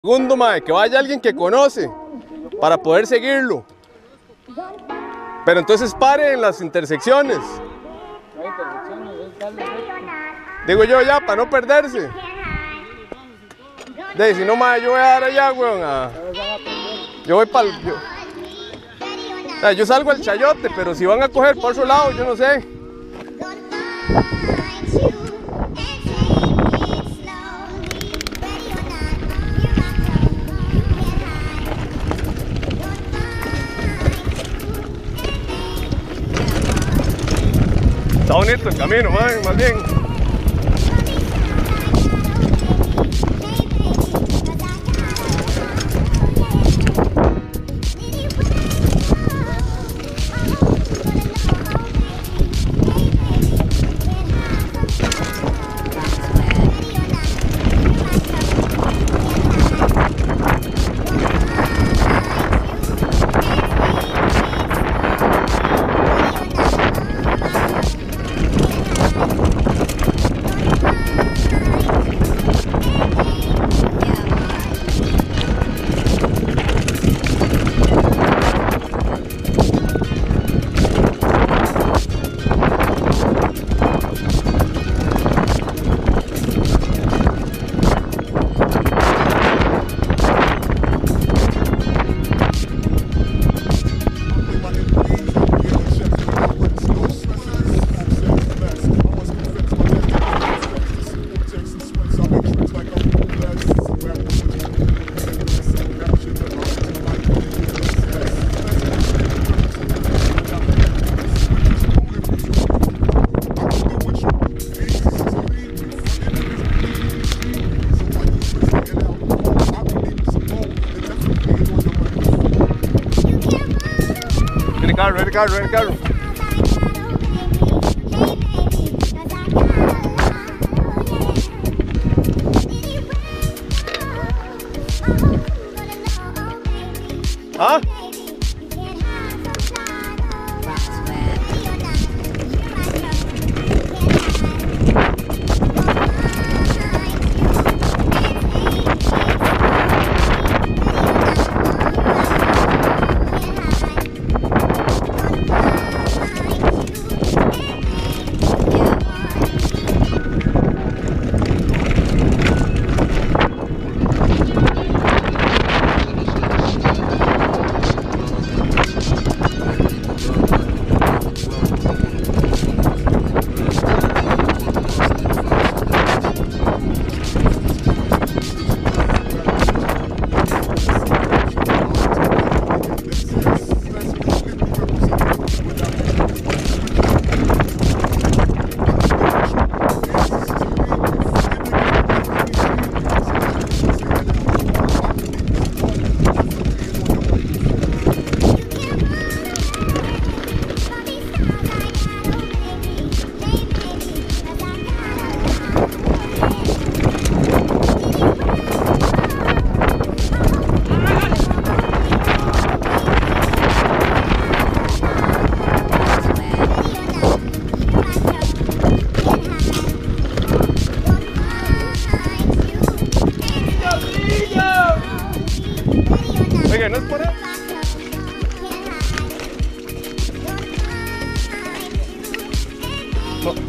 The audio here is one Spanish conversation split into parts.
Segundo, mae, que vaya alguien que conoce para poder seguirlo. Pero entonces pare en las intersecciones. Digo yo ya, para no perderse. De si no, mae, yo voy a dar allá, weón. Yo voy para yo salgo al chayote, pero si van a coger por otro lado, yo no sé. Está bonito el camino, mae, más bien. El carro. ¿Ah? Oiga, ¿no es por ahí? No.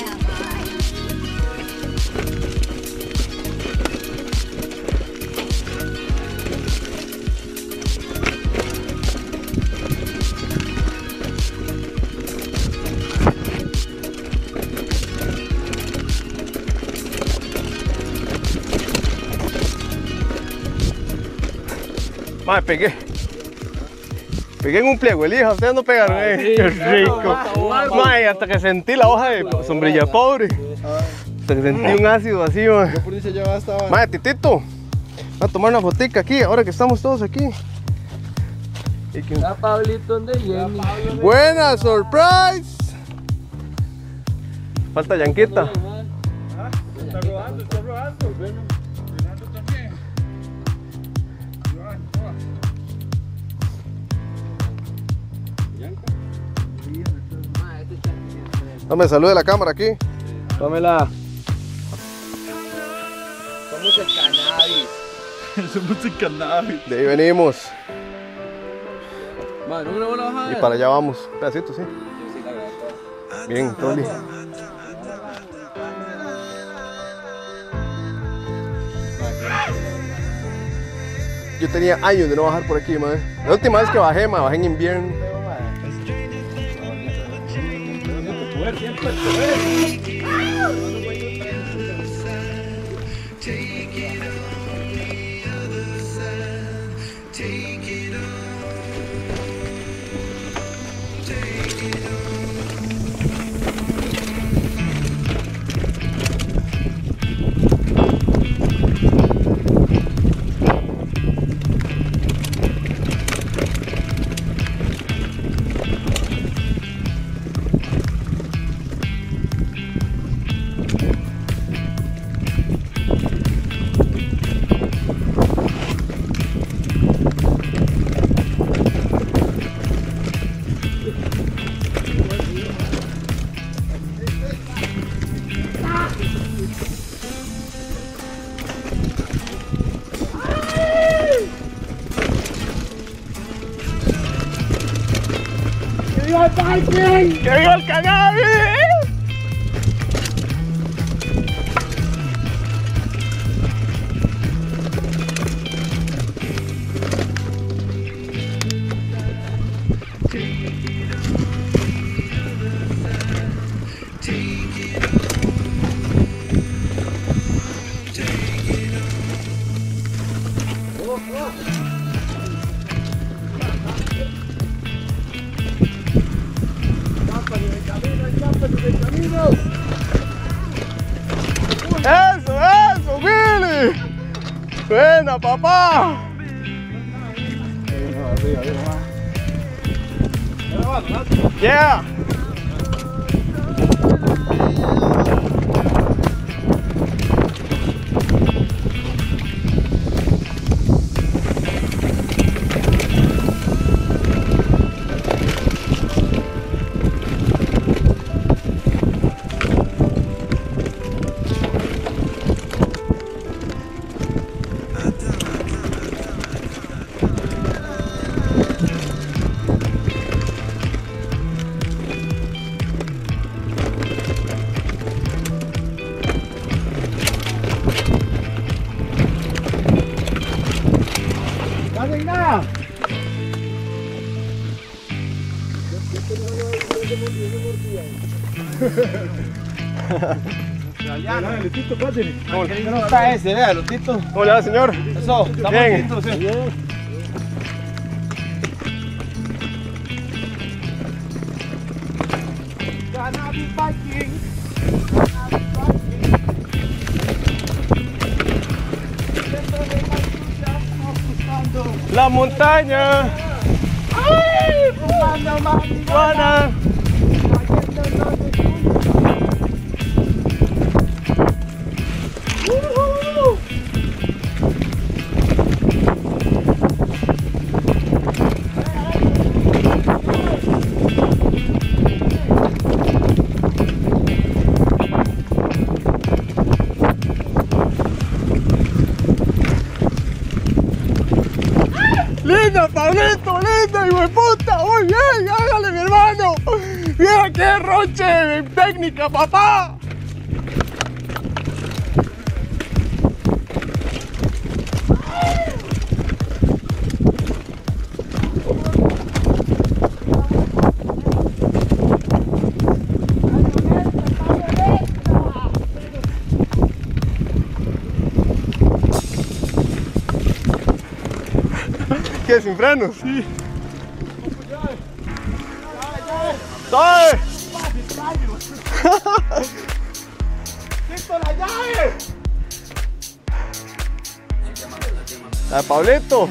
Madre, pegué en un pliego, elija, ustedes no pegaron, qué rico. Madre, hasta que sentí la hoja de sombrilla pobre. Hasta que sentí un ácido así, madre. Yo por eso ya estaba. Madre, Titito, voy a tomar una fotica aquí, ahora que estamos todos aquí. Está Pablito donde Jenny. Buena, surprise. Falta Yanquita. Está rodando. Bueno, Fernando también. No me salude la cámara aquí. Tómela. Somos el cannabis. Esa música nave. De ahí venimos. Madre, no me voy a bajar. Y para allá vamos. Un pedacito, sí. Bien, Toli. Yo tenía años de no bajar por aquí, madre. La última vez que bajé, madre, bajé en invierno. ¡Que viva el cannabis! ¡Eso, eso, Billy! ¡Buena, papá! ¡Yeah! Lutito, pásale. No está ese, vea, Lutito. ¿Cómo le va, señor? Eso, estamos Bien. listos, sí. La montaña. ¡Ay! Marihuana. ¡Linda, Pablito! ¡Linda, hijo de puta! ¡Muy bien! ¡Hágale, mi hermano! ¡Mira qué roche de técnica, papá! ¿Qué? ¿Sin frenos? Sí. ¡Dale! ¡Listo la llave! ¡A Pablito!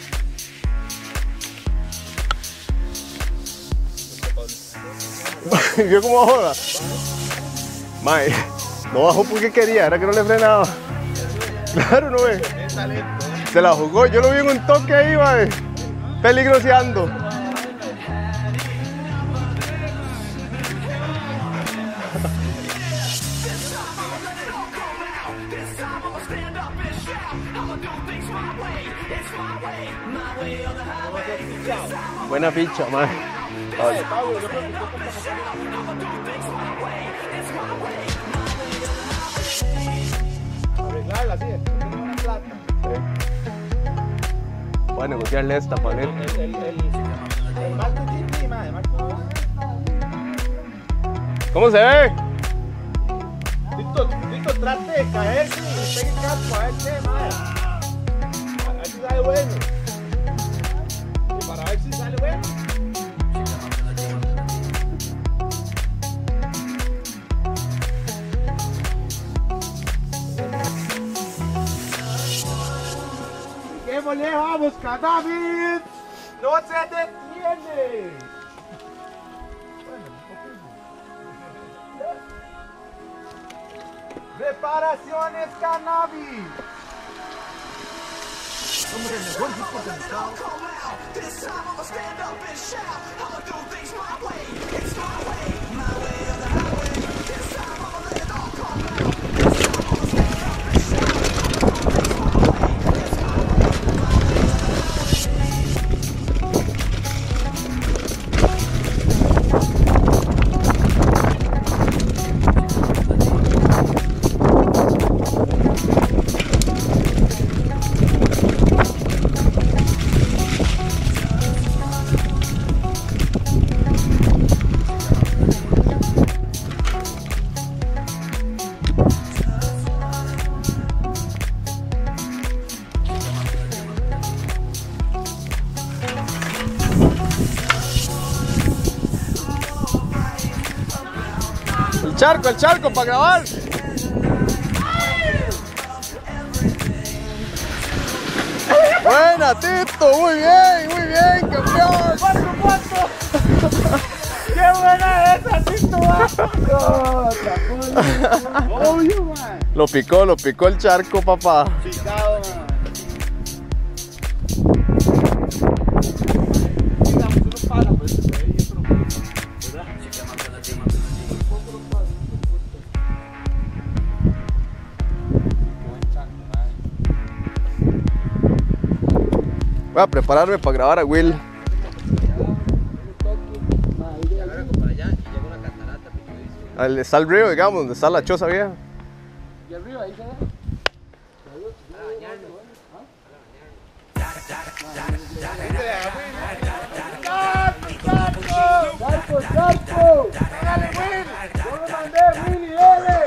¿Vio cómo bajó? Mae, no bajó porque quería, era que no le frenaba. Claro, no ve. Se la jugó, yo lo vi en un toque ahí, mae. Peligroseando. This time I'ma stand up and shout. I'ma do things right. Buena ficha, man. Arreglarla así, una plata. Voy a negociarle esta, Pablito. El Marco GT, madre, Marco. ¿Cómo se ve? Tito, trate de caerse y pegue el casco, a ver qué, madre. A ver si sale bueno. Y para ver si sale bueno. ¡Qué le vamos, Cannabis! ¡No se detiene! Reparaciones Cannabis. Somos el mejor supermercado. El charco para grabar. Buena, Tito, muy bien, campeón. ¡Cuatro! ¡Qué buena es esa, Tito! Obvio, man. Lo picó el charco, papá. Picado, man. Voy a prepararme para grabar a Will. Está el río, digamos, donde está la choza vieja. ¿Y arriba ahí se ve? ¡Charco! ¡Dale, Will! ¡Yo lo mandé, Willy, dale!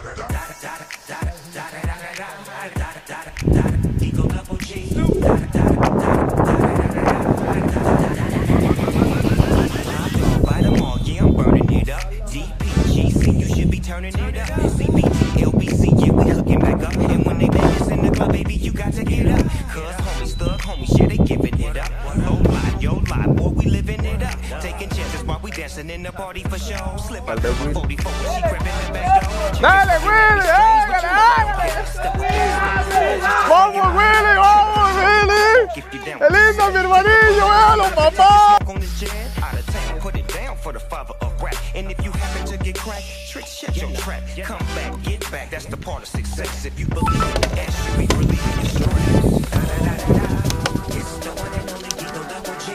Turning it up, CBT, LBC, yeah, we hooking back up. And when they dance in the club, baby, you got to get up. Cause homies, thug homies, yeah, they giving it up. Oh, lie, yo, lie, boy, we living it up. Taking chances while we dancing in the party for show. Slip out the 44, she crept in the back door. ¡Dale, Willy! ¡Hágale! ¡Vamos, Willy! ¡Vamos, Willy! ¡Qué lindo, mi hermanillo! ¡Véalo, papá! Put it down for the father of rap. And if you happen to get cracked, trick, shut your trap. Come back, get back, that's the part of success. If you believe in the ass, you be relieving your stress. It's the one and only Eagle Double G.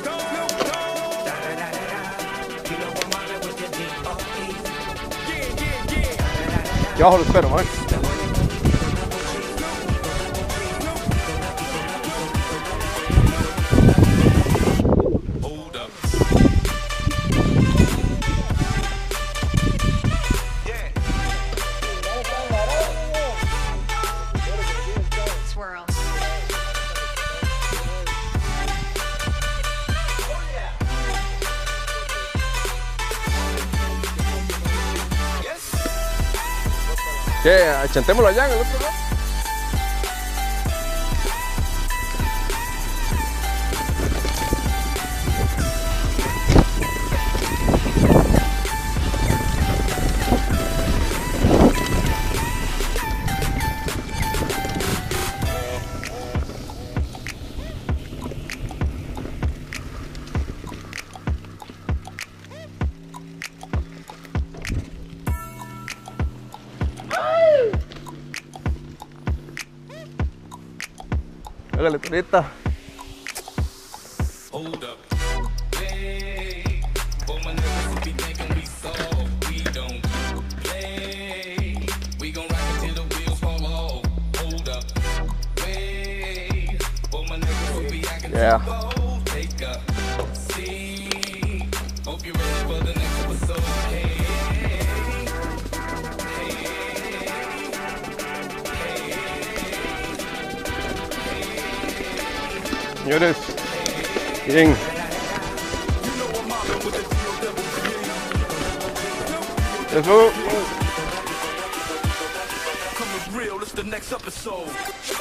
You know I'm on it with the D.O.E. Yo abajo lo espero, man. ¿Qué? ¿Achantémoslo allá en el otro lado? Hágale, Torita. Hold up. Hey, for my niggas who be thinking we soft, we don't play. We gon' rock it till the wheels fall off. Hold up. Hey, for my niggas who be acting too bold, take a seat. Hope you're ready for the next episode. Hey, Señores, bien. Eso. coming real, it's the next episode.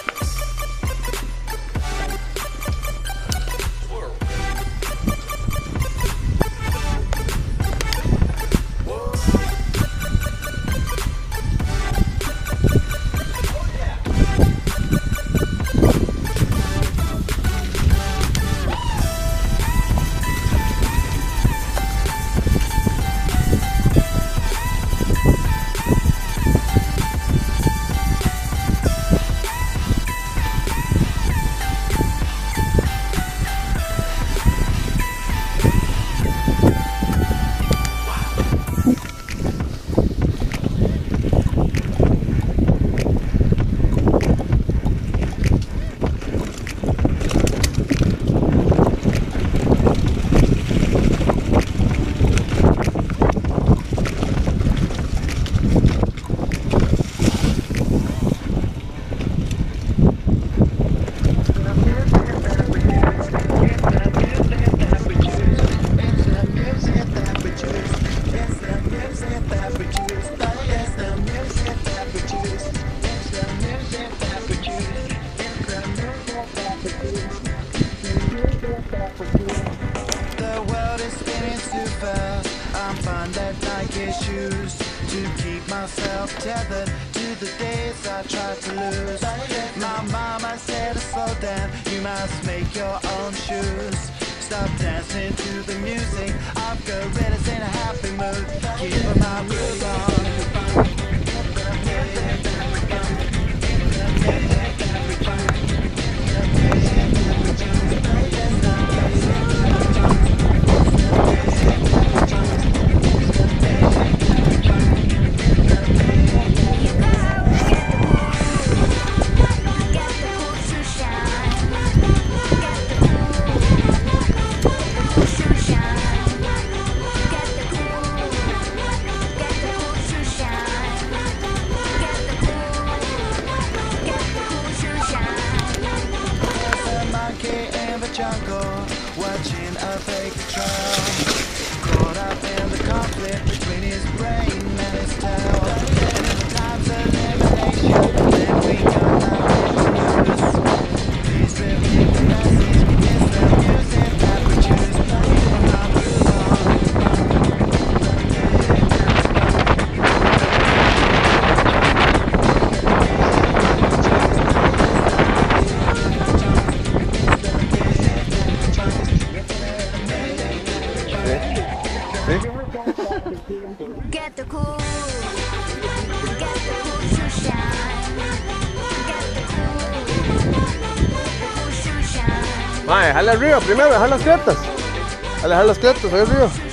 The world is spinning too fast. I'm finding Nike shoes to keep myself tethered to the days I tried to lose. My mama said to slow down, you must make your own shoes. Stop dancing to the music. I've got gorillas in a happy mood. Keep my groove on. Jungle, watching a fake trail, caught up in the conflict between his brain and his tail. And in the times of elimination, then we got nothing to lose. Please repeat the message, it's the music that we choose. Keep our groove on. Get the cool, shoe shine. Get the cool shoe shine. Mae, jala arriba primero, dejar las cletas. Alejar las cletas, ahí arriba.